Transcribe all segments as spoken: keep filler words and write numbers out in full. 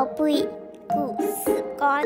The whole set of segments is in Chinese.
贝故事馆。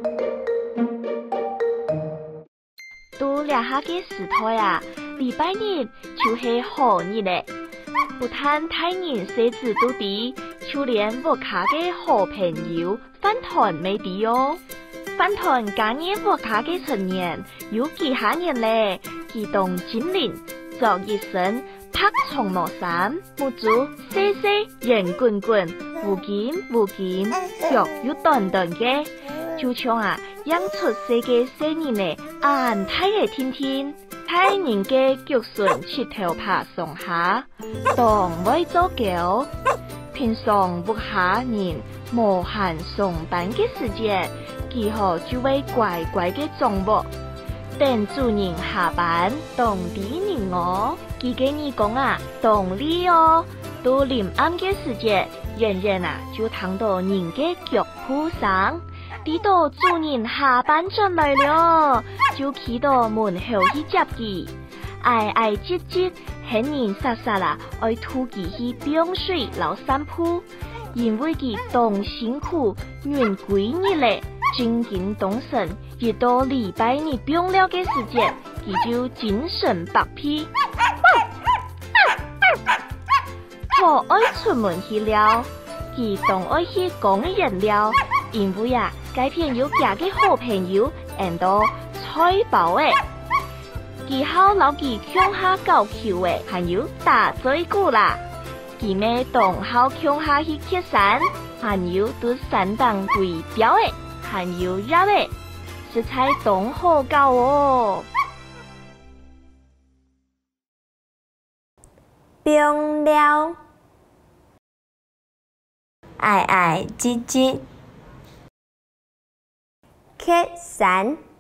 拄掠下个时代啊，礼拜日就是好日嘞。不但大人小子都知，就连我卡嘅好朋友饭团没知哦。饭团今年我卡嘅成年有几下人嘞，机动精灵作一身拍长毛衫，木足细细圆滚滚，无金无金，脚又短短嘅，就像啊养出世嘅小人嘞，俺睇嚟听听。大人嘅脚唇切头拍上下，当袂做狗。平常不下人无限上班嘅时间，几好就会乖乖嘅装模。等主人下班，当地人哦，几个人讲啊，当理哦，到临暗嘅时节，人人啊就听到人嘅脚步声。知道主人下班转来了，就去到门口去接佢，挨挨唧唧，很人傻傻啦，爱拖佢去冰水捞散步，因为佢当辛苦，远几日嘞，精神动神，一到礼拜日冰了嘅时节，佢就精神百倍。我爱出门去了，佢当爱去讲人了，因为啊。改天有假嘅好朋友，人到菜包诶，其后老记乡下教球诶，还有打嘴鼓啦。其咩同好乡下去揭山，还有都山当对标诶，还有热诶，实在同好教哦。 冰了，爱爱唧唧。揭山。